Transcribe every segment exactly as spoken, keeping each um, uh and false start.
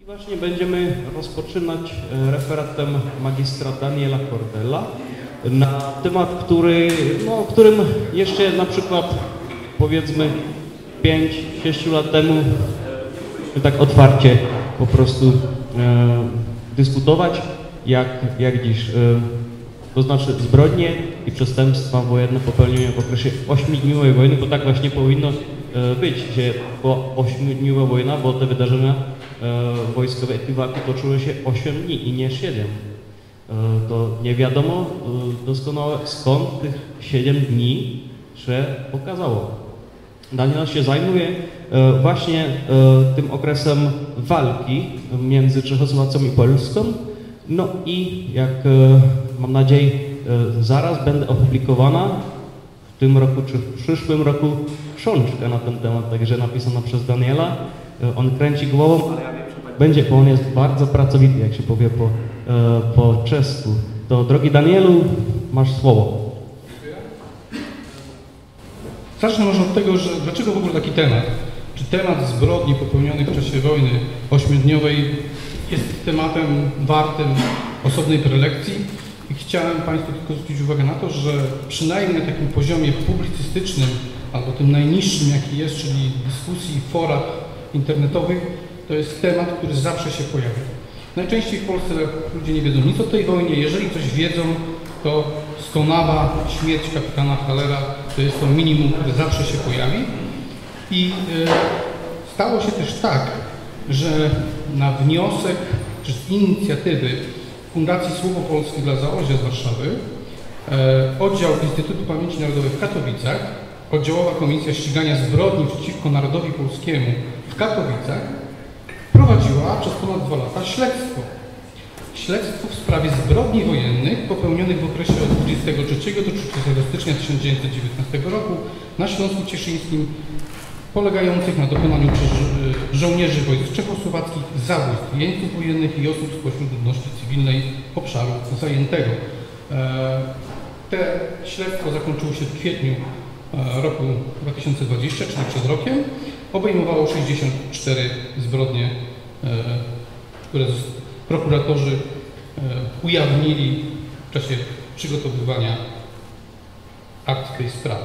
I właśnie będziemy rozpoczynać referatem magistra Daniela Cordella na temat, który, no, o którym jeszcze na przykład powiedzmy pięć sześć lat temu tak otwarcie po prostu e, dyskutować, jak, jak dziś. E, to znaczy zbrodnie i przestępstwa wojenne popełnione w okresie ośmiodniowej wojny, bo tak właśnie powinno e, być, że była ośmiodniowa wojna, bo te wydarzenia e, wojskowe w Iraku toczyły się osiem dni i nie siedem. E, to nie wiadomo e, doskonale skąd tych siedem dni się okazało. Daniel się zajmuje e, właśnie e, tym okresem walki między Czechosłowacją i Polską. No i jak e, mam nadzieję e, zaraz będę opublikowana w tym roku czy w przyszłym roku książka na ten temat, także napisana przez Daniela. E, on kręci głową, ale ja wiem, że będzie, bo on jest bardzo pracowity, jak się powie po, e, po czesku. To drogi Danielu, masz słowo. Zacznę może od tego, że dlaczego w ogóle taki temat? Czy temat zbrodni popełnionych w czasie wojny ośmiodniowej jest tematem wartym osobnej prelekcji? I chciałem Państwu tylko zwrócić uwagę na to, że przynajmniej na takim poziomie publicystycznym, albo tym najniższym, jaki jest, czyli dyskusji, forach internetowych, to jest temat, który zawsze się pojawia. Najczęściej w Polsce ludzie nie wiedzą nic o tej wojnie. Jeżeli coś wiedzą, to Stonawa, śmierć kapitana Hallera, to jest to minimum, które zawsze się pojawi. I y, stało się też tak, że na wniosek czy z inicjatywy Fundacji Słowo Polskie dla Zaolzia z Warszawy y, oddział Instytutu Pamięci Narodowej w Katowicach, oddziałowa Komisja Ścigania Zbrodni przeciwko Narodowi Polskiemu w Katowicach prowadziła przez ponad dwa lata śledztwo. Śledztwo w sprawie zbrodni wojennych popełnionych w okresie od dwudziestego trzeciego do trzydziestego stycznia tysiąc dziewięćset dziewiętnastego roku na Śląsku Cieszyńskim, polegających na dokonaniu przez żo żołnierzy wojsk czechosłowackich zabójstw jeńców wojennych i osób spośród ludności cywilnej obszaru zajętego. Te śledztwo zakończyło się w kwietniu roku dwa tysiące dwudziestego, czyli przed rokiem. Obejmowało sześćdziesiąt cztery zbrodnie, które prokuratorzy ujawnili w czasie przygotowywania akt tej sprawy.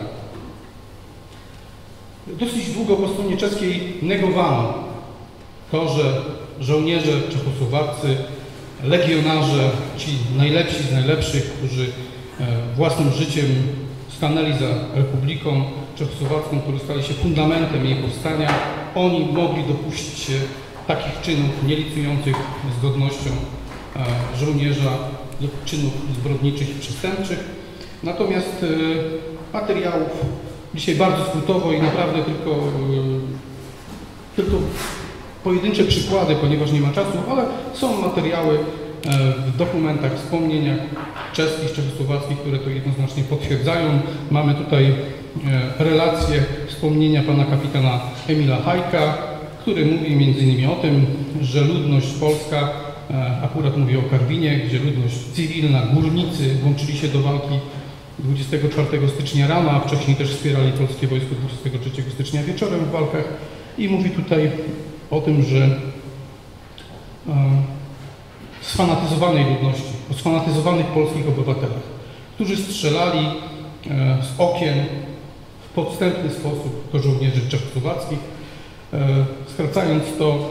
Dosyć długo po stronie czeskiej negowano to, że żołnierze czechosłowaccy, legionarze, ci najlepsi z najlepszych, którzy własnym życiem stanęli za Republiką Czechosłowacką, którzy stali się fundamentem jej powstania, oni mogli dopuścić się takich czynów nielicujących z godnością e, żołnierza do czynów zbrodniczych i przestępczych. Natomiast e, materiałów dzisiaj bardzo skrótowo i naprawdę tylko, e, tylko pojedyncze przykłady, ponieważ nie ma czasu, ale są materiały e, w dokumentach, wspomnieniach czeskich, czechosłowackich, które to jednoznacznie potwierdzają. Mamy tutaj e, relacje, wspomnienia pana kapitana Emila Hajka, który mówi między innymi o tym, że ludność polska, akurat mówi o Karwinie, gdzie ludność cywilna, górnicy włączyli się do walki dwudziestego czwartego stycznia rano, a wcześniej też wspierali polskie wojsko dwudziestego trzeciego stycznia wieczorem w walkach. I mówi tutaj o tym, że e, sfanatyzowanej ludności, o sfanatyzowanych polskich obywatelach, którzy strzelali e, z okien w podstępny sposób do żołnierzy czechosłowackich. Skracając to,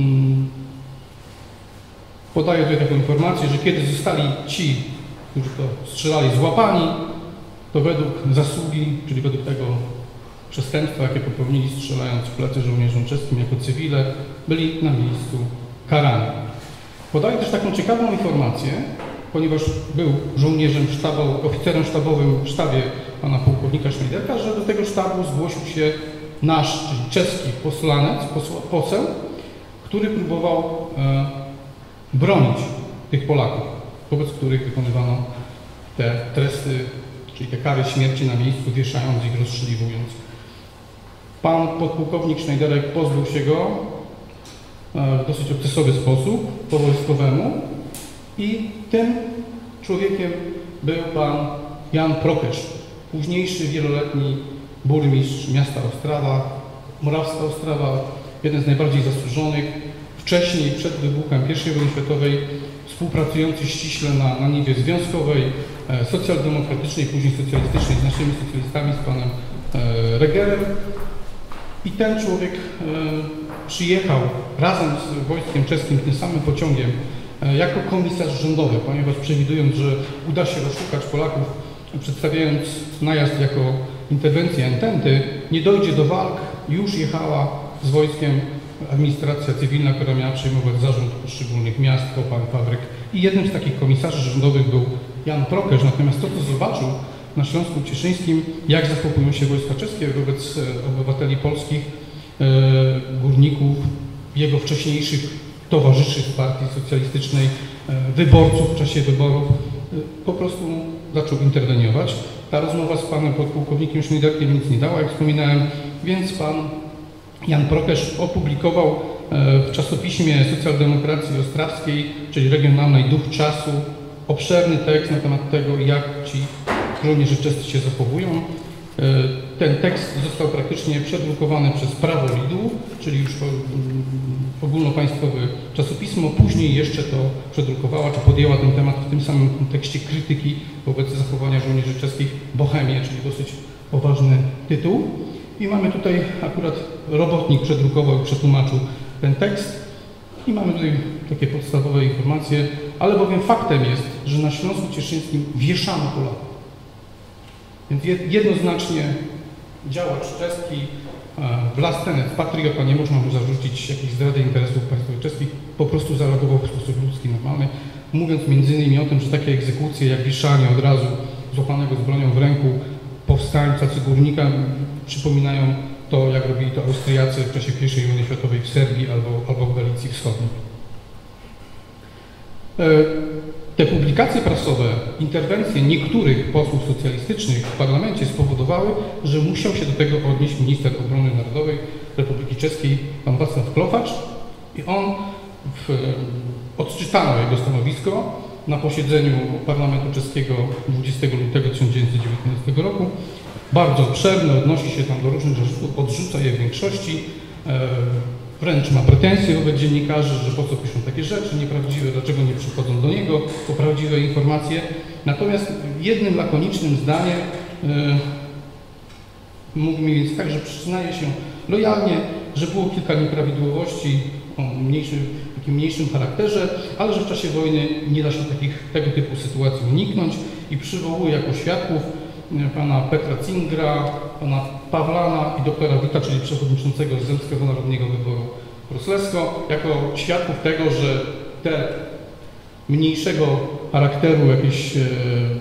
podaję tutaj taką informację, że kiedy zostali ci, którzy to strzelali, złapani, to według zasługi, czyli według tego przestępstwa, jakie popełnili, strzelając w plecy żołnierzom czeskim jako cywile, byli na miejscu karani. Podaję też taką ciekawą informację, ponieważ był żołnierzem sztabu, oficerem sztabowym w sztabie pana pułkownika Szmajderka, że do tego sztabu zgłosił się nasz, czyli czeski posłanec, poseł, który próbował e, bronić tych Polaków, wobec których wykonywano te tresty, czyli te kary śmierci na miejscu, wieszając ich, rozstrzeliwując. Pan podpułkownik Szmajderek pozbył się go e, w dosyć okresowy sposób, po wojskowemu, i tym człowiekiem był pan Jan Prokesz, późniejszy wieloletni burmistrz miasta Ostrawa, Morawska Ostrawa, jeden z najbardziej zasłużonych. W wcześniej, przed wybuchem pierwszej wojny światowej, współpracujący ściśle na, na niwie związkowej, e, socjaldemokratycznej, później socjalistycznej z naszymi socjalistami, z panem e, Regerem. I ten człowiek e, przyjechał razem z wojskiem czeskim tym samym pociągiem e, jako komisarz rządowy, ponieważ przewidując, że uda się rozszukać Polaków, przedstawiając najazd jako interwencję Ententy, nie dojdzie do walk, już jechała z wojskiem administracja cywilna, która miała przejmować zarząd poszczególnych miast, kopalń, fabryk. I jednym z takich komisarzy rządowych był Jan Prokesz. Natomiast to, co zobaczył na Śląsku Cieszyńskim, jak zachowują się wojska czeskie wobec obywateli polskich, e, górników, jego wcześniejszych towarzyszy z partii socjalistycznej, e, wyborców w czasie wyborów, e, po prostu zaczął interweniować. Ta rozmowa z panem podpułkownikiem Szmajderkiem nic nie dała, jak wspominałem, więc pan Jan Prokesz opublikował w czasopiśmie Socjaldemokracji Ostrawskiej, czyli regionalnej Duch Czasu, obszerny tekst na temat tego, jak ci żołnierze czescy się zachowują. Ten tekst został praktycznie przedrukowany przez Prawo Lidu, czyli już ogólnopaństwowe czasopismo. Później jeszcze to przedrukowała, czy podjęła ten temat w tym samym kontekście krytyki wobec zachowania żołnierzy czeskich Bohemie, czyli dosyć poważny tytuł. I mamy tutaj akurat robotnik przedrukował i przetłumaczył ten tekst i mamy tutaj takie podstawowe informacje, ale bowiem faktem jest, że na Śląsku Cieszyńskim wieszano Polaków. Więc jednoznacznie działacz czeski, Vlastenec, patriota, nie można mu zarzucić jakiejś zdrady interesów państwowych czeskich, po prostu zareagował w sposób ludzki, normalny, mówiąc między innymi o tym, że takie egzekucje jak wieszanie od razu złapanego z bronią w ręku powstańca czy górnika przypominają to, jak robili to Austriacy w czasie pierwszej wojny światowej w Serbii albo, albo w Galicji Wschodniej. Te publikacje prasowe, interwencje niektórych posłów socjalistycznych w parlamencie spowodowały, że musiał się do tego odnieść minister obrony narodowej Republiki Czeskiej, pan Wacław Klofacz, i on, w, odczytano jego stanowisko na posiedzeniu parlamentu czeskiego dwudziestego lutego tysiąc dziewięćset dziewiętnastego roku. Bardzo obszerne, odnosi się tam do różnych zarzutów, odrzuca je w większości, e, wręcz ma pretensje wobec dziennikarzy, że po co piszą takie rzeczy nieprawdziwe, dlaczego nie przychodzą do niego po prawdziwe informacje. Natomiast jednym lakonicznym zdaniem e, mówi mi więc tak, że przyznaje się lojalnie, że było kilka nieprawidłowości o mniejszym, takim mniejszym charakterze, ale że w czasie wojny nie da się takich, tego typu sytuacji uniknąć i przywołuje jako świadków pana Petra Cingra, pana Pawlana i doktora Wita, czyli przewodniczącego Zemskiego Narodowego Wyboru Wrocławskiego, jako świadków tego, że te mniejszego charakteru jakieś e,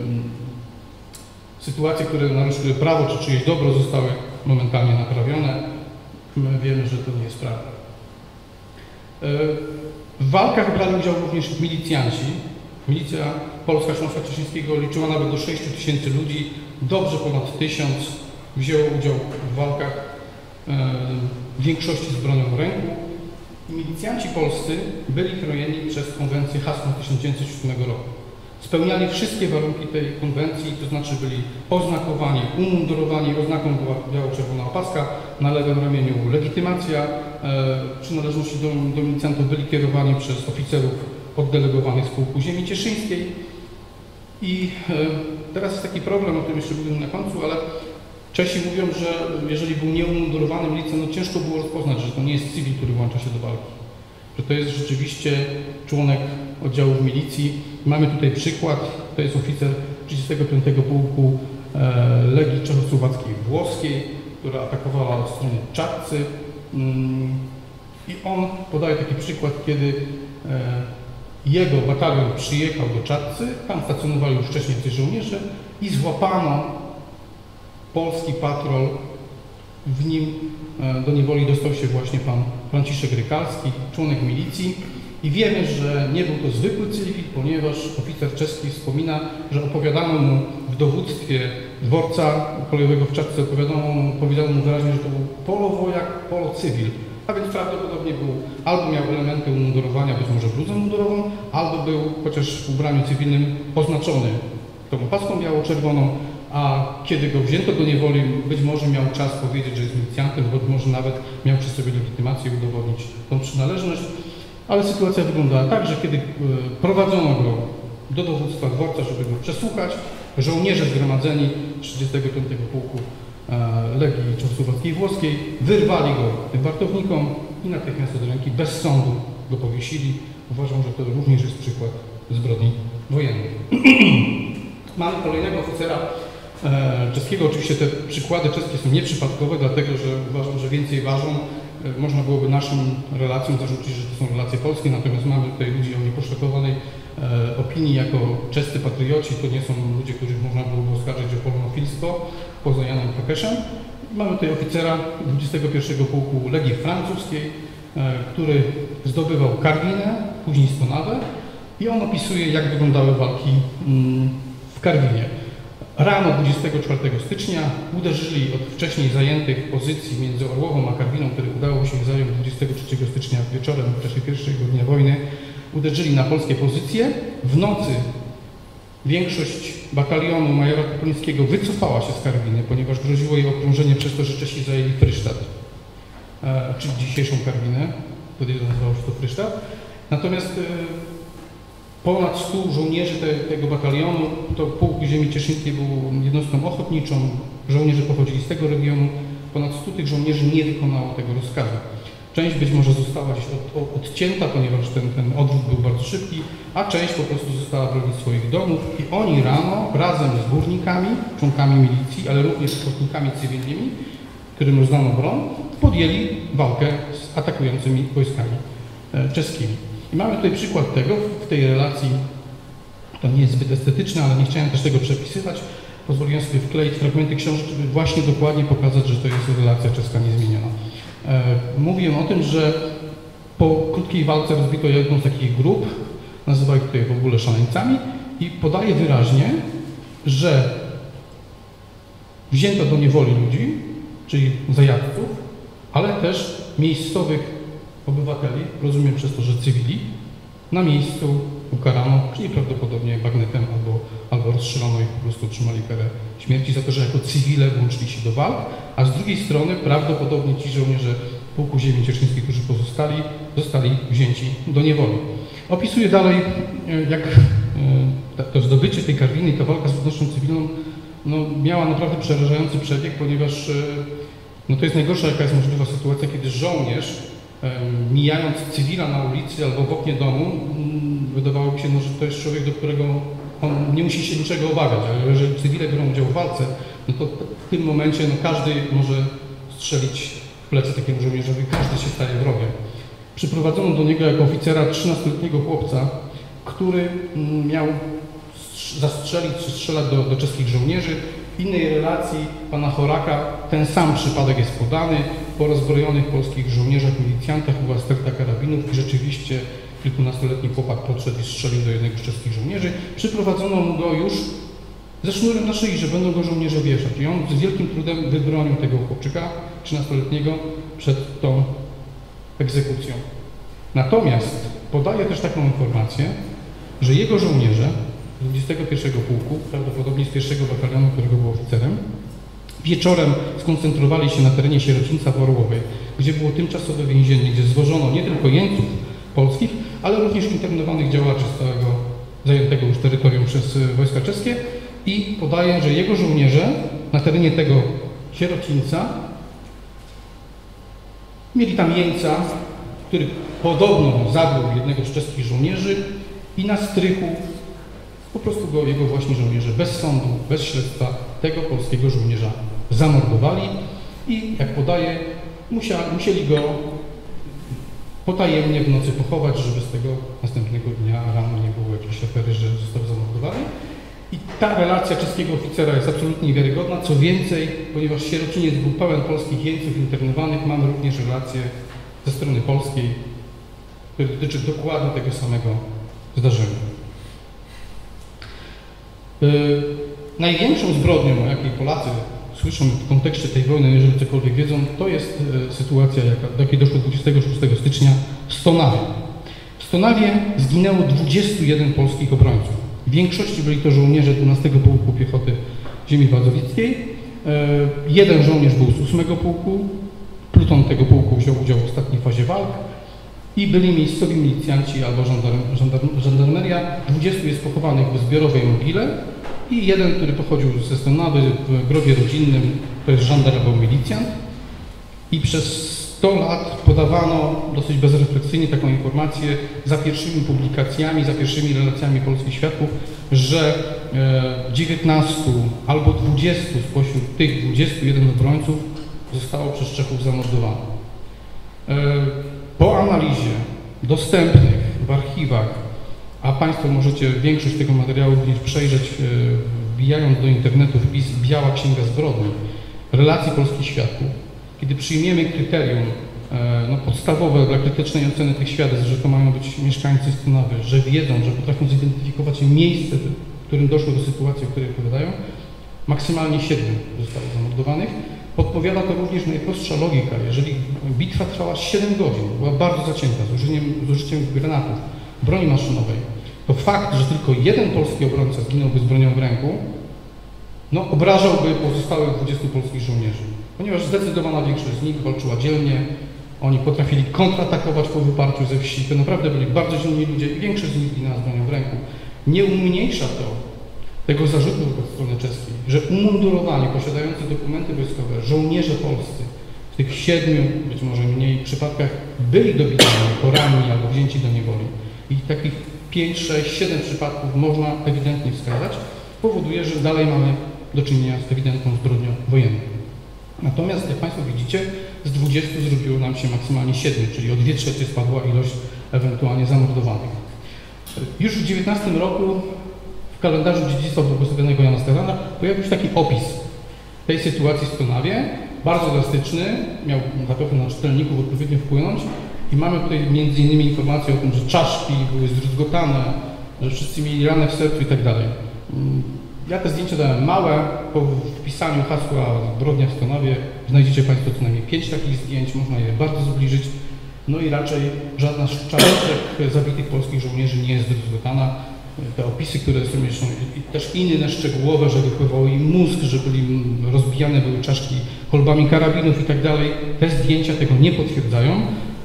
sytuacje, które naruszyły prawo czy czyjeś dobro, zostały momentalnie naprawione. My wiemy, że to nie jest prawda. E, w walkach brali udział również milicjanci. Milicja Polska Śląska Cieszyńskiego liczyła nawet do sześciu tysięcy ludzi. Dobrze ponad tysiąc wzięło udział w walkach, e, w większości z bronią w ręku. I milicjanci polscy byli chronieni przez konwencję Hasła tysiąc dziewięćset siódmego roku. Spełniali wszystkie warunki tej konwencji, to znaczy byli oznakowani, umundurowani, oznaką była biało-czerwona opaska, na lewym ramieniu legitymacja, e, przynależności do, do milicjantów byli kierowani przez oficerów oddelegowanych z Pułku Ziemi Cieszyńskiej. I e, teraz jest taki problem, o tym jeszcze mówię na końcu, ale Czesi mówią, że jeżeli był nieumundurowany milicjant, no ciężko było rozpoznać, że to nie jest cywil, który włącza się do walki. Że to jest rzeczywiście członek oddziałów milicji. Mamy tutaj przykład, to jest oficer trzydziestego piątego Pułku e, Legii Czechosłowackiej Włoskiej, która atakowała od strony Czadcy. Mm, I on podaje taki przykład, kiedy e, jego batalion przyjechał do Czadcy, tam stacjonowali już wcześniej ci żołnierze i złapano polski patrol. W nim do niewoli dostał się właśnie pan Franciszek Rykalski, członek milicji. I wiemy, że nie był to zwykły cywil, ponieważ oficer czeski wspomina, że opowiadano mu w dowództwie dworca kolejowego w Czadce, opowiadano mu, opowiadano mu wyraźnie, że to był polowojak, polocywil. A więc prawdopodobnie był, albo miał elementy umundurowania, być może bluzę mundurową, albo był chociaż w ubraniu cywilnym oznaczony tą opaską biało-czerwoną, a kiedy go wzięto do niewoli, być może miał czas powiedzieć, że jest milicjantem, być może nawet miał przy sobie legitymację udowodnić tą przynależność. ale sytuacja wyglądała tak, że kiedy prowadzono go do dowództwa dworca, żeby go przesłuchać, żołnierze zgromadzeni z trzydziestego piątego Pułku Legii Czechosłowackiej i Włoskiej wyrwali go tym wartownikom i natychmiast od ręki bez sądu go powiesili. Uważam, że to również jest przykład zbrodni wojennej. Mamy kolejnego oficera e, czeskiego. Oczywiście te przykłady czeskie są nieprzypadkowe, dlatego że uważam, że więcej ważą. E, można byłoby naszym relacjom zarzucić, że to są relacje polskie, natomiast mamy tutaj ludzi o nieposzlakowanej e, opinii jako czescy patrioci. To nie są ludzie, których można byłoby oskarżyć o polonofilstwo, poza Janem Krakeszem. Mamy tutaj oficera dwudziestego pierwszego Pułku Legii Francuskiej, e, który zdobywał Karwinę, później Stonawę i on opisuje, jak wyglądały walki mm, w Karwinie. Rano dwudziestego czwartego stycznia uderzyli od wcześniej zajętych pozycji między Orłową a Karwiną, które udało się zająć dwudziestego trzeciego stycznia wieczorem w czasie pierwszego dnia wojny, uderzyli na polskie pozycje. W nocy większość batalionu majora Kopolińskiego wycofała się z Karwiny, ponieważ groziło jej okrążenie przez to, że Czesi zajęli Frysztat, e, czyli dzisiejszą Karwinę, wtedy nazywało się to Frysztat. Natomiast e, ponad stu żołnierzy te, tego batalionu, to Pułk Ziemi Cieszyńskiej był jednostką ochotniczą, żołnierze pochodzili z tego regionu, ponad stu tych żołnierzy nie wykonało tego rozkazu. Część być może została gdzieś od, od, odcięta, ponieważ ten, ten odwrót był bardzo szybki, a część po prostu została bronić swoich domów i oni rano razem z górnikami, członkami milicji, ale również z ochotnikami cywilnymi, którym rozdano broń, podjęli walkę z atakującymi wojskami e, czeskimi. I mamy tutaj przykład tego w tej relacji, to nie jest zbyt estetyczne, ale nie chciałem też tego przepisywać. Pozwoliłem sobie wkleić fragmenty książek, żeby właśnie dokładnie pokazać, że to jest relacja czeska niezmieniona. E, mówiłem o tym, że po krótkiej walce rozbito jedną z takich grup, nazywa ich tutaj w ogóle szaleńcami i podaje wyraźnie, że wzięto do niewoli ludzi, czyli zajadców, ale też miejscowych obywateli, rozumiem przez to, że cywili, na miejscu ukarano, czyli prawdopodobnie bagnetem albo, albo rozstrzelono ich, po prostu otrzymali karę śmierci za to, że jako cywile włączyli się do walk, a z drugiej strony prawdopodobnie ci żołnierze Pułku Ziemi Cieszyńskiej, którzy pozostali, zostali wzięci do niewoli. Opisuję dalej, jak to zdobycie tej Karwiny i ta walka z ludnością cywilną no, miała naprawdę przerażający przebieg, ponieważ no, to jest najgorsza, jaka jest możliwa sytuacja, kiedy żołnierz mijając cywila na ulicy albo w oknie domu, wydawałoby się, no, że to jest człowiek, do którego on nie musi się niczego obawiać, ale jeżeli cywile biorą udział w walce, no to w tym momencie no, każdy może strzelić w plecy takiemu żołnierzowi, każdy się staje wrogiem. Przyprowadzono do niego jako oficera trzynastoletniego chłopca, który miał zastrzelić czy strzelać do, do czeskich żołnierzy. W innej relacji pana Choraka ten sam przypadek jest podany. Po rozbrojonych polskich żołnierzach, milicjantach była sterta karabinów i rzeczywiście kilkunastoletni chłopak podszedł i strzelił do jednego z czeskich żołnierzy. Przyprowadzono mu go już ze sznurem na szyi, że będą go żołnierze wieszać. I on z wielkim trudem wybronił tego chłopczyka trzynastoletniego przed tą egzekucją. Natomiast podaje też taką informację, że jego żołnierze z dwudziestego pierwszego Pułku, prawdopodobnie z pierwszego batalionu, którego był oficerem, wieczorem skoncentrowali się na terenie Sierocińca w Orłowej, gdzie było tymczasowe więzienie, gdzie zwożono nie tylko jeńców polskich, ale również internowanych działaczy z całego zajętego już terytorium przez wojska czeskie i podaje, że jego żołnierze na terenie tego Sierocińca mieli tam jeńca, który podobno zabił jednego z czeskich żołnierzy i na strychu po prostu go jego właśnie żołnierze bez sądu, bez śledztwa tego polskiego żołnierza zamordowali i jak podaje, musieli, musieli go potajemnie w nocy pochować, żeby z tego następnego dnia rano nie było jakiejś afery, że został zamordowany. I ta relacja czeskiego oficera jest absolutnie niewiarygodna. Co więcej, ponieważ Sierociniec był pełen polskich jeńców internowanych, mamy również relację ze strony polskiej, która dotyczy dokładnie tego samego zdarzenia. Yy, największą zbrodnią, o jakiej Polacy słyszą w kontekście tej wojny, jeżeli cokolwiek wiedzą, to jest yy, sytuacja, jaka, do jakiej doszło dwudziestego szóstego stycznia w Stonawie. W Stonawie zginęło dwudziestu jeden polskich obrońców. W większości byli to żołnierze dwunastego Pułku Piechoty Ziemi Wadowickiej. Yy, jeden żołnierz był z ósmego Pułku, pluton tego pułku wziął udział w ostatniej fazie walk i byli miejscowi milicjanci albo żandarm, żandarm, żandarmeria. dwudziestu jest pochowanych w zbiorowej mogile i jeden, który pochodził ze Stonawy w grobie rodzinnym, to jest żandar albo milicjant. I przez sto lat podawano dosyć bezrefleksyjnie taką informację za pierwszymi publikacjami, za pierwszymi relacjami polskich świadków, że dziewiętnastu albo dwudziestu spośród tych dwudziestu jeden obrońców zostało przez Czechów zamordowanych. Po analizie dostępnych w archiwach, a Państwo możecie większość tego materiału również przejrzeć, wbijając do internetu wpis Biała Księga Zbrodni, relacji polskich świadków, kiedy przyjmiemy kryterium no, podstawowe dla krytycznej oceny tych świadectw, że to mają być mieszkańcy Stonawy, że wiedzą, że potrafią zidentyfikować miejsce, w którym doszło do sytuacji, o której opowiadają, maksymalnie siedmiu zostało zamordowanych. Podpowiada to również najprostsza logika. Jeżeli bitwa trwała siedem godzin, była bardzo zacięta, z użyciem, z użyciem granatów, broni maszynowej, to fakt, że tylko jeden polski obrońca zginąłby z bronią w ręku, no, obrażałby pozostałych dwudziestu polskich żołnierzy. Ponieważ zdecydowana większość z nich walczyła dzielnie, oni potrafili kontratakować po wyparciu ze wsi, to naprawdę byli bardzo dzielni ludzie i większość z nich zginęła z bronią w ręku. Nie umniejsza to tego zarzutu wobec strony czeskiej, że umundurowani, posiadający dokumenty wojskowe, żołnierze polscy w tych siedmiu, być może mniej przypadkach byli dobitani, poranni albo wzięci do niewoli. I takich pięć, sześć, siedem przypadków można ewidentnie wskazać, powoduje, że dalej mamy do czynienia z ewidentną zbrodnią wojenną. Natomiast, jak Państwo widzicie, z dwudziestu zrobiło nam się maksymalnie siedmiu, czyli o dwie trzecie spadła ilość ewentualnie zamordowanych. Już w dziewiętnastym roku w kalendarzu dziedzictwa błogosławionego Jana Stefana pojawił się taki opis tej sytuacji w Stonawie, bardzo drastyczny, miał zapewne na czytelników odpowiednio wpłynąć i mamy tutaj między innymi informację o tym, że czaszki były zdruzgotane, że wszyscy mieli ranę w sercu i tak dalej. Ja te zdjęcia dałem małe, po wpisaniu hasła zbrodnia w Stonawie znajdziecie Państwo co najmniej pięć takich zdjęć, można je bardzo zbliżyć, no i raczej żadna z czaszek zabitych polskich żołnierzy nie jest zdruzgotana. Te opisy, które są jeszcze też inne, szczegółowe, że wypływał im mózg, że byli rozbijane były czaszki kolbami karabinów i tak dalej. Te zdjęcia tego nie potwierdzają,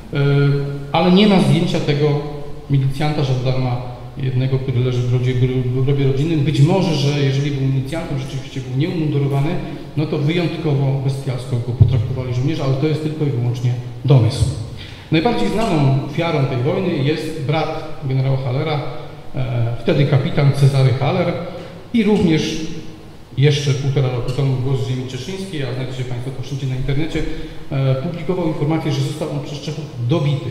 ale nie ma zdjęcia tego milicjanta, żandarma jednego, który leży w grobie, w grobie rodzinnym. Być może, że jeżeli był milicjantem, rzeczywiście był nieumundurowany, no to wyjątkowo bestialsko go potraktowali żołnierze, ale to jest tylko i wyłącznie domysł. Najbardziej znaną ofiarą tej wojny jest brat generała Hallera, wtedy kapitan Cezary Haller i również jeszcze półtora roku temu Głos Ziemi Cieszyńskiej, a znajdziecie Państwo to wszędzie na internecie, publikował informację, że został on przez Czechów dobity.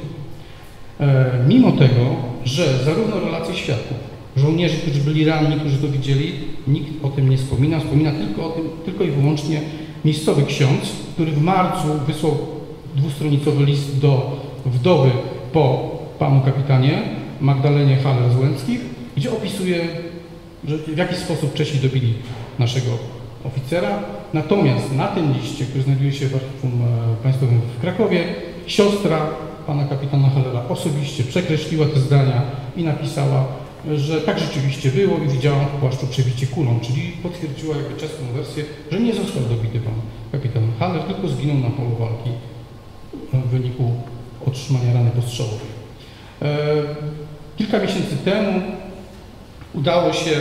Mimo tego, że zarówno relacje świadków, żołnierzy, którzy byli ranni, którzy to widzieli, nikt o tym nie wspomina, wspomina tylko o tym, tylko i wyłącznie miejscowy ksiądz, który w marcu wysłał dwustronicowy list do wdowy po panu kapitanie Magdalenie Haller-Złęckich, gdzie opisuje, że w jaki sposób Czesi dobili naszego oficera. Natomiast na tym liście, który znajduje się w Archiwum Państwowym w Krakowie, siostra pana kapitana Hallera osobiście przekreśliła te zdania i napisała, że tak rzeczywiście było i widziałam w płaszczu przebicie kulą, czyli potwierdziła jakby czeską wersję, że nie został dobity pan kapitan Haller, tylko zginął na polu walki w wyniku otrzymania rany postrzałowej. Kilka miesięcy temu udało się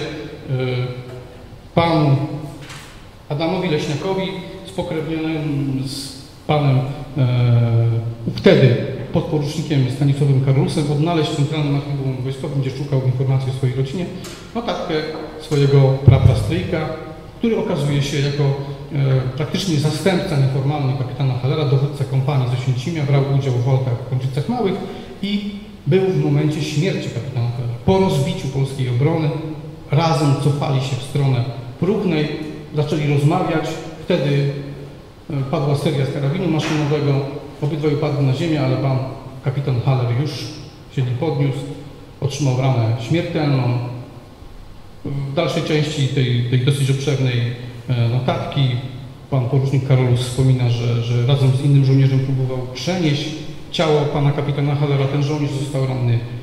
panu Adamowi Leśniakowi, spokrewnionym z panem wtedy podporucznikiem Stanisławem Karolusem, odnaleźć w Centralnym Archiwum Wojskowym, gdzie szukał informacji o swojej rodzinie, notatkę swojego praprastryjka, który okazuje się jako e, praktycznie zastępca nieformalny kapitana Hallera, dowódca kompanii z Oświęcimia, brał udział w walkach w Kączycach Małych i był w momencie śmierci kapitana Hallera. Po rozbiciu polskiej obrony razem cofali się w stronę Próchnej, zaczęli rozmawiać, wtedy padła seria z karabinu maszynowego, obydwaj upadli na ziemię, ale pan kapitan Haller już się nie podniósł, otrzymał ranę śmiertelną. W dalszej części tej, tej dosyć obszernej notatki pan porucznik Karolus wspomina, że, że razem z innym żołnierzem próbował przenieść ciało pana kapitana Hallera. Ten żołnierz został ranny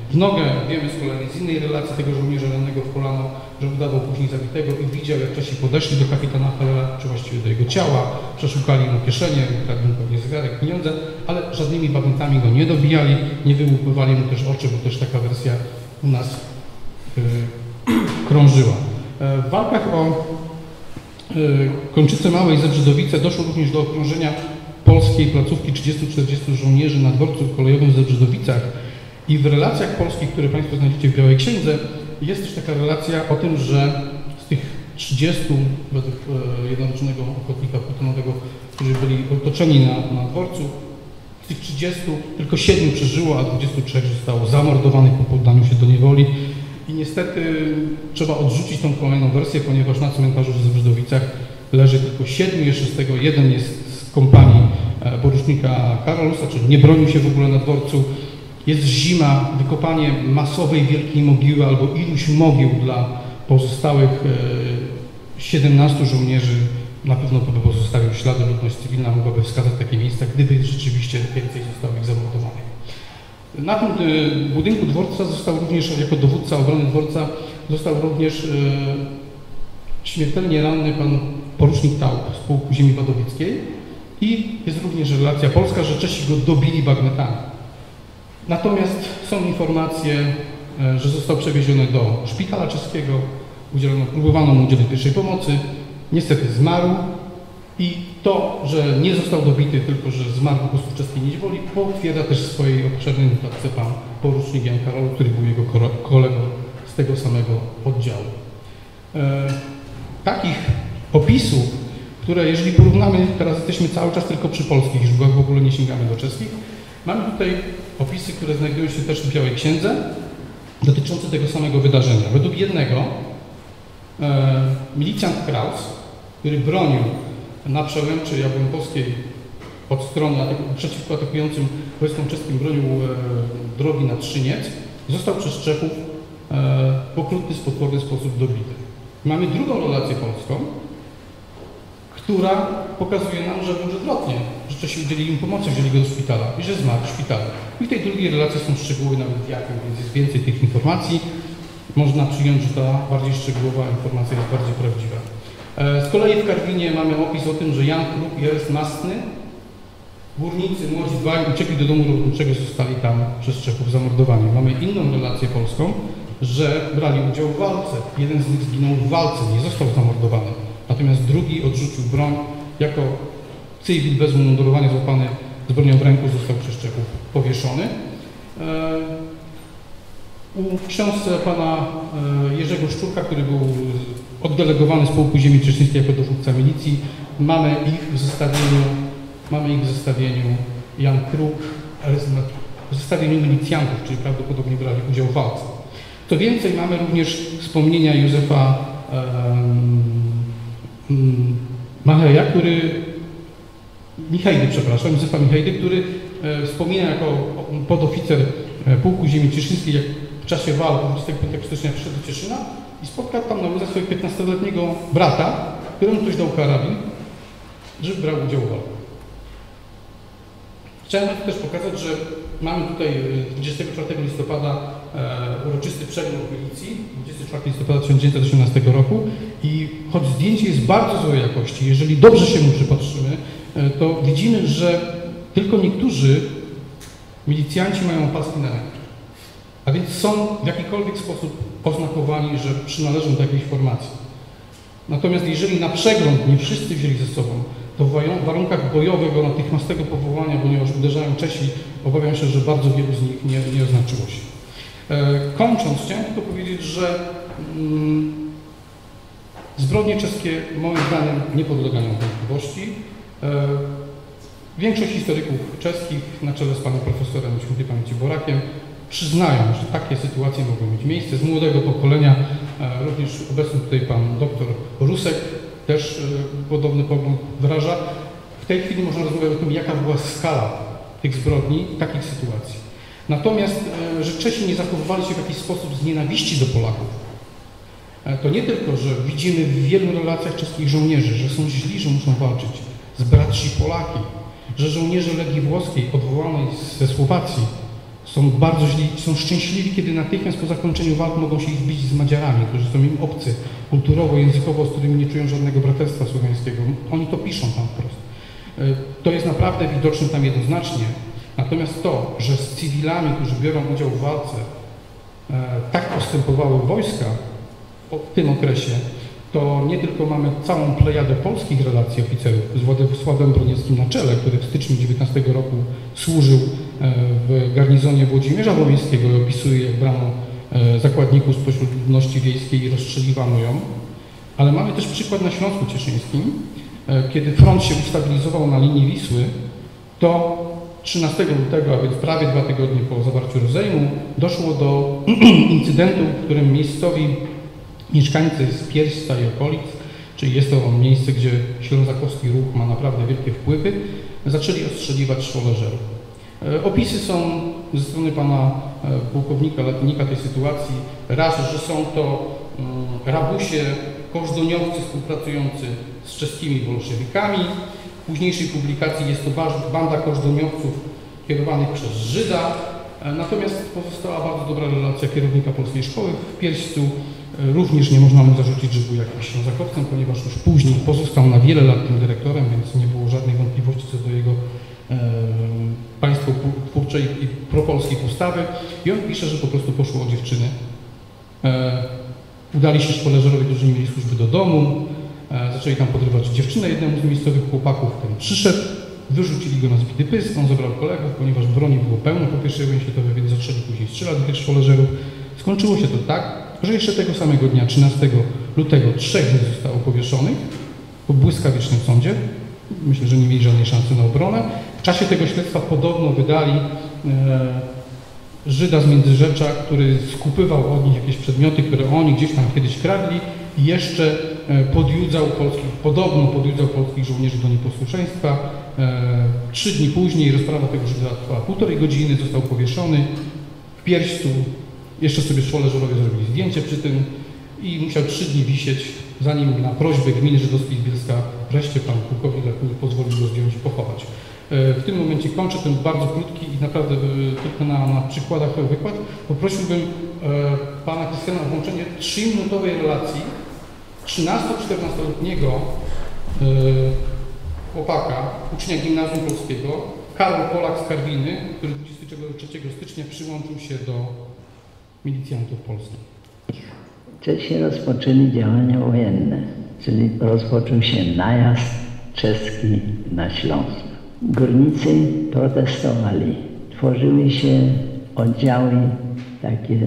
w nogę. Wiemy z kolei z innej relacji tego żołnierza rannego w kolano, że udawał później zabitego i widział, jak Czesi podeszli do kapitana Halera, czy właściwie do jego ciała, przeszukali mu kieszenie, ukradli mu pewnie zegarek, pieniądze, ale żadnymi bagnetami go nie dobijali, nie wyłupywali mu też oczy, bo też taka wersja u nas yy, krążyła. Yy, w walkach o yy, Kończyce Małe i Zebrzydowice doszło również do okrążenia polskiej placówki trzydziestu czterdziestu żołnierzy na dworcu kolejowym w Zebrzydowicach. I w relacjach polskich, które Państwo znajdziecie w Białej Księdze, jest też taka relacja o tym, że z tych trzydziestu, według e, jednorocznego ochotnika plutonowego, którzy byli otoczeni na, na dworcu, z tych trzydziestu tylko siedmiu przeżyło, a dwudziestu trzech zostało zamordowanych po poddaniu się do niewoli. I niestety trzeba odrzucić tą kolejną wersję, ponieważ na cmentarzu w Zebrzydowicach leży tylko siedmiu, jeszcze z tego jeden jest z kompanii e, porucznika Karolusa, czyli nie bronił się w ogóle na dworcu. Jest zima, wykopanie masowej wielkiej mogiły albo iluś mogił dla pozostałych siedemnastu żołnierzy na pewno by pozostawił ślady. Ludność cywilna mogłaby wskazać takie miejsca, gdyby rzeczywiście więcej zostało ich zamordowanych. Na tym budynku dworca został również, jako dowódca obrony dworca, został również śmiertelnie ranny pan porucznik Taup z pułku ziemi wadowickiej i jest również relacja polska, że Czesi go dobili bagnetami. Natomiast są informacje, że został przewieziony do szpitala czeskiego, udzielono, próbowano mu udzielić pierwszej pomocy, niestety zmarł i to, że nie został dobity, tylko że zmarł po prostu w czeskiej niewoli, potwierdza też w swojej obszernej notatce pan porucznik Jan Karol, który był jego kolegą z tego samego oddziału. E, takich opisów, które jeżeli porównamy, teraz jesteśmy cały czas tylko przy polskich źródłach, w ogóle nie sięgamy do czeskich, mamy tutaj opisy, które znajdują się też w Białej Księdze, dotyczące tego samego wydarzenia. Według jednego e, milicjant Kraus, który bronił na przełęczy Jabłonkowskiej od strony przeciwko atakującym wojskom czeskim, bronił e, drogi na Trzyniec, został przez Czechów e, w okrutny, potworny sposób dobity. Mamy drugą relację polską, która pokazuje nam, że wręcz odwrotnie, że Czesi udzielili mu pomocy, wzięli go do szpitala i że zmarł w szpitalu. I w tej drugiej relacji są szczegóły, nawet jakie, więc jest więcej tych informacji. Można przyjąć, że ta bardziej szczegółowa informacja jest bardziej prawdziwa. Z kolei w Karwinie mamy opis o tym, że Jan Kruk i Ernest Mastny, górnicy, młodzi dwaj, uciekli do domu robotniczego, zostali tam przez Czechów zamordowani. Mamy inną relację polską, że brali udział w walce. Jeden z nich zginął w walce, nie został zamordowany. Natomiast drugi odrzucił broń, jako cywil bez umundurowania złapany z bronią w ręku został przez Czechów powieszony. W książce pana Jerzego Szczurka, który był oddelegowany z pułku ziemi czeszyńskiej jako dowódca milicji, mamy ich w zestawieniu, mamy ich w zestawieniu Jan Kruk, w zestawieniu milicjantów, czyli prawdopodobnie brali udział w walce. Co więcej, mamy również wspomnienia Józefa um, Macheja, który, Michejdy, przepraszam, Józefa Michejdy, który e, wspomina jako podoficer e, pułku ziemi cieszyńskiej, jak w czasie walk dwudziestego piątego stycznia przyszedł do Cieszyna i spotkał tam na ulicach swojego piętnastoletniego brata, któremu ktoś dał karabin, żeby brał udział w walce. Chciałem też pokazać, że mamy tutaj dwudziestego czwartego listopada e, uroczysty przegląd milicji, dwudziestego czwartego listopada tysiąc dziewięćset osiemnastego roku i choć zdjęcie jest bardzo złej jakości, jeżeli dobrze się mu przypatrzymy, e, to widzimy, że tylko niektórzy milicjanci mają opaski na rękach, a więc są w jakikolwiek sposób oznakowani, że przynależą do jakiejś formacji. Natomiast jeżeli na przegląd nie wszyscy wzięli ze sobą, to w warunkach bojowego, natychmiastego powołania, ponieważ uderzają Czesi, obawiam się, że bardzo wielu z nich nie, nie oznaczyło się. E, kończąc, chciałem tylko powiedzieć, że mm, zbrodnie czeskie moim zdaniem nie podlegają wątpliwości. E, większość historyków czeskich, na czele z panem profesorem świętej pamięci Borakiem, przyznają, że takie sytuacje mogą mieć miejsce. Z młodego pokolenia, e, również obecny tutaj pan doktor Rusek, też e, podobny pogląd wyraża. W tej chwili można rozmawiać o tym, jaka była skala tych zbrodni, takich sytuacji. Natomiast, e, że Czesi nie zachowywali się w jakiś sposób z nienawiści do Polaków, e, to nie tylko, że widzimy w wielu relacjach czeskich żołnierzy, że są źli, że muszą walczyć z bratrzy Polaki, że żołnierze Legii Włoskiej odwołanej ze Słowacji Są bardzo źli, są szczęśliwi, kiedy natychmiast po zakończeniu walk mogą się zbić z Madziarami, którzy są im obcy, kulturowo, językowo, z którymi nie czują żadnego braterstwa słowiańskiego. Oni to piszą tam wprost. To jest naprawdę widoczne tam jednoznacznie. Natomiast to, że z cywilami, którzy biorą udział w walce, tak postępowały wojska w tym okresie, to nie tylko mamy całą plejadę polskich relacji oficerów z Władysławem Broniewskim na czele, który w styczniu dziewiętnastego roku służył w garnizonie Włodzimierza Wołyńskiego i opisuje, jak brano zakładników spośród ludności wiejskiej i rozstrzeliwano ją, ale mamy też przykład na Śląsku Cieszyńskim, kiedy front się ustabilizował na linii Wisły, to trzynastego lutego, a więc prawie dwa tygodnie po zawarciu rozejmu, doszło do incydentu, w którym miejscowi mieszkańcy z Pierśca i okolic, czyli jest to miejsce, gdzie ślązakowski ruch ma naprawdę wielkie wpływy, zaczęli ostrzeliwać szwoleżerów. Opisy są ze strony pana pułkownika Latnika tej sytuacji, raz, że są to rabusie, kożdoniowcy współpracujący z czeskimi bolszewikami. W późniejszej publikacji jest to banda kożdoniowców kierowanych przez Żyda, natomiast pozostała bardzo dobra relacja kierownika polskiej szkoły w Pierścu. Również nie można mu zarzucić, że był jakimś ślązakowcem, ponieważ już później pozostał na wiele lat tym dyrektorem, więc nie było żadnej wątpliwości co do jego e, państwotwórczej i propolskiej postawy. I on pisze, że po prostu poszło o dziewczyny. E, udali się szwoleżerowie, którzy nie mieli służby do domu, e, zaczęli tam podrywać dziewczynę jednemu z miejscowych chłopaków, ten przyszedł, wyrzucili go na zbity pysk, on zabrał kolegów, ponieważ broni było pełno po pierwszej wojnie światowej, więc zaczęli później strzelać do tych szwoleżerów. Skończyło się to tak, że jeszcze tego samego dnia, trzynastego lutego, trzech z nich zostało powieszonych po błyskawicznym sądzie. Myślę, że nie mieli żadnej szansy na obronę. W czasie tego śledztwa podobno wydali e, Żyda z Międzyrzecza, który skupywał od nich jakieś przedmioty, które oni gdzieś tam kiedyś kradli i jeszcze e, podjudzał polskich, podobno podjudzał polskich żołnierzy do nieposłuszeństwa. E, trzy dni później rozprawa tego Żyda trwała półtorej godziny, został powieszony w Pierścu. Jeszcze sobie szwoleżerowie zrobili zdjęcie przy tym i musiał trzy dni wisieć, zanim na prośbę gminy żydowskiej z Bielska wreszcie pan pułkownik Latnik pozwolił go zdjąć i pochować. W tym momencie kończę ten bardzo krótki i naprawdę tylko na, na przykładach wykład. Poprosiłbym pana Krystiana o włączenie trzyminutowej relacji trzynasto-czternastoletniego chłopaka, ucznia gimnazjum polskiego, Karol Polak z Karwiny, który dwudziestego trzeciego stycznia przyłączył się do milicjantów polskich. Czesi rozpoczęli działania wojenne, czyli rozpoczął się najazd czeski na Śląsk. Górnicy protestowali, tworzyły się oddziały takie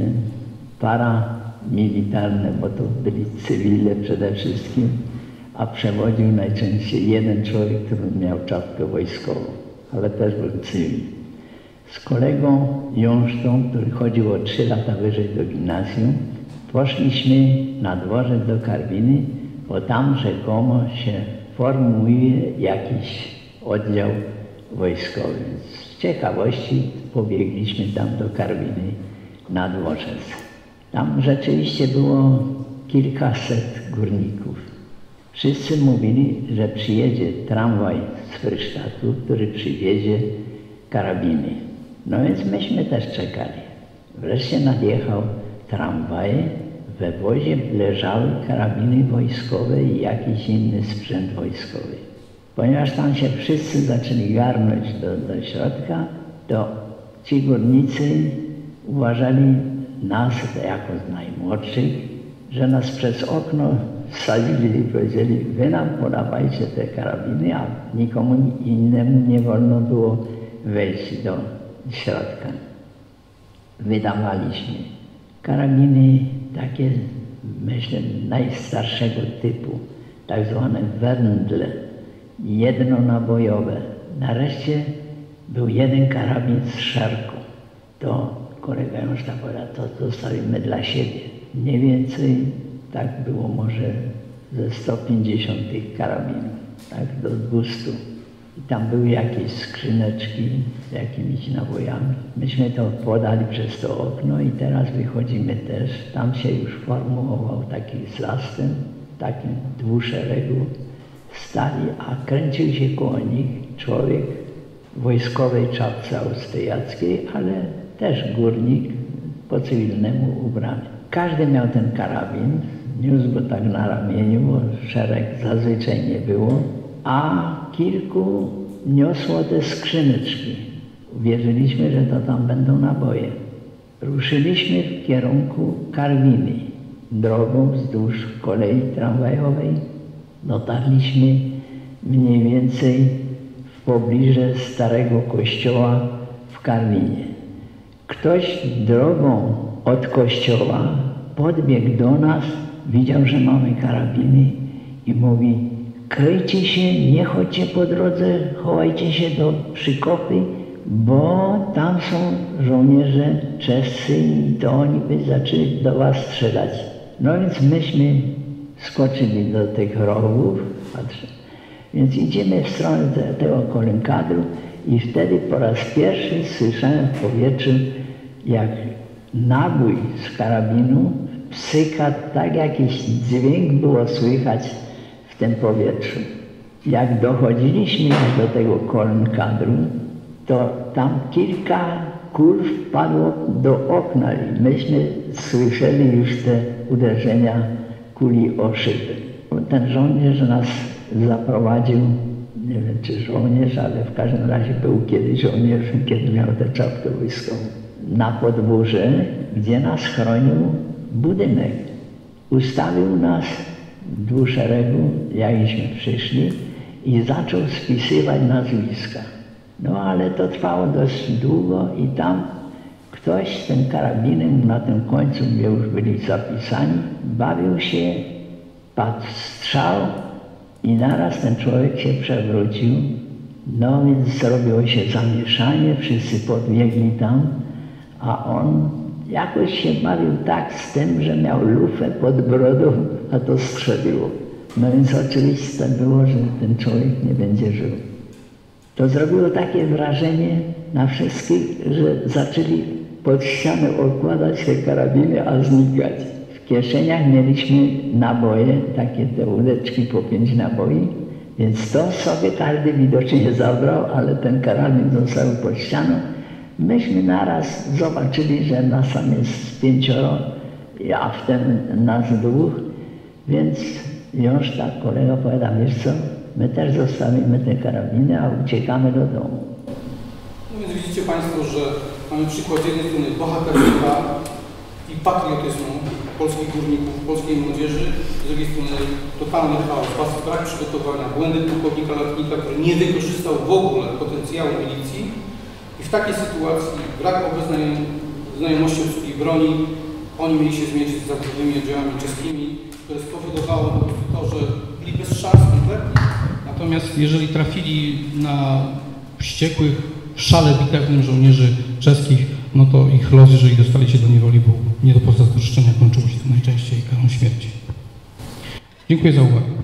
paramilitarne, bo to byli cywile przede wszystkim, a przewodził najczęściej jeden człowiek, który miał czapkę wojskową, ale też był cywil. Z kolegą Jążtą, który chodził o trzy lata wyżej do gimnazjum, poszliśmy na dworzec do Karwiny, bo tam rzekomo się formuje jakiś oddział wojskowy. Z ciekawości pobiegliśmy tam do Karwiny na dworzec. Tam rzeczywiście było kilkaset górników. Wszyscy mówili, że przyjedzie tramwaj z Frysztatu, który przywiezie karabiny. No więc myśmy też czekali. Wreszcie nadjechał tramwaj, we wozie leżały karabiny wojskowe i jakiś inny sprzęt wojskowy. Ponieważ tam się wszyscy zaczęli garnąć do, do środka, to ci górnicy uważali nas jako najmłodszych, że nas przez okno wsadzili i powiedzieli: wy nam podawajcie te karabiny, a nikomu innemu nie wolno było wejść do środka. Wydawaliśmy karabiny takie, myślę, najstarszego typu, tak zwane wędle, jednonabojowe. Nareszcie był jeden karabin z szarką. To kolega już tak powiedział, to zostawimy dla siebie. Mniej więcej tak było może ze sto pięćdziesiąt tych karabinów, tak do dwustu. I tam były jakieś skrzyneczki z jakimiś nabojami. Myśmy to podali przez to okno i teraz wychodzimy też. Tam się już formułował taki zastęp, takim dwuszeregu stali, a kręcił się koło nich człowiek w wojskowej czapce austriackiej, ale też górnik po cywilnemu ubrany. Każdy miał ten karabin, niósł go tak na ramieniu, bo szereg zazwyczaj nie było, a kilku niosło te skrzyneczki. Wierzyliśmy, że to tam będą naboje. Ruszyliśmy w kierunku Karwiny, drogą wzdłuż kolei tramwajowej. Dotarliśmy mniej więcej w pobliże starego kościoła w Karwinie. Ktoś drogą od kościoła podbiegł do nas, widział, że mamy karabiny i mówi: kryjcie się, nie chodźcie po drodze, chowajcie się do przykopy, bo tam są żołnierze czescy i to oni by zaczęli do was strzelać. No więc myśmy skoczyli do tych rowów, patrzę. Więc idziemy w stronę te, tego kolinkadru i wtedy po raz pierwszy słyszałem w powietrzu, jak nabój z karabinu psyka, tak jakiś dźwięk było słychać w tym powietrzu. Jak dochodziliśmy już do tego kolinkadru, to tam kilka kul wpadło do okna i myśmy słyszeli już te uderzenia kuli o szybę. Ten żołnierz nas zaprowadził, nie wiem czy żołnierz, ale w każdym razie był kiedyś żołnierzem, kiedy miał tę czapkę wojskową, na podwórze, gdzie nas chronił budynek. Ustawił nas w dwuszeregu, jakśmy przyszli, i zaczął spisywać nazwiska. No ale to trwało dość długo i tam ktoś z tym karabinem na tym końcu, gdzie już byli zapisani, bawił się, padł strzał i naraz ten człowiek się przewrócił. No więc zrobiło się zamieszanie, wszyscy podbiegli tam, a on jakoś się bawił tak z tym, że miał lufę pod brodą, a to strzeliło. No więc oczywiste było, że ten człowiek nie będzie żył. To zrobiło takie wrażenie na wszystkich, że zaczęli pod ścianę okładać te karabiny, a znikać. W kieszeniach mieliśmy naboje, takie te łódeczki po pięć naboi, więc to sobie każdy widocznie zabrał, ale ten karabin został pod ścianą. Myśmy naraz zobaczyli, że nas tam jest pięcioro, a wtem nas dwóch, więc już tak kolega powiada: wiesz co, my też zostawimy te karabiny, a uciekamy do domu. No więc widzicie Państwo, że mamy przykład z jednej strony bohaterstwa i patriotyzmu polskich górników, polskiej młodzieży, z drugiej strony totalny chaos, brak przygotowania, błędy pułkownika Latnika, który nie wykorzystał w ogóle potencjału milicji i w takiej sytuacji brak znajomości obsługi broni, oni mieli się zmierzyć z zawodowymi oddziałami czeskimi, które spowodowało po prostu to, że byli bez szans kompletnie. Natomiast jeżeli trafili na wściekłych, w szale bitewnym żołnierzy czeskich, no to ich los, jeżeli dostali się do niewoli, był nie do pozazdroszczenia, kończyło się to najczęściej karą śmierci. Dziękuję za uwagę.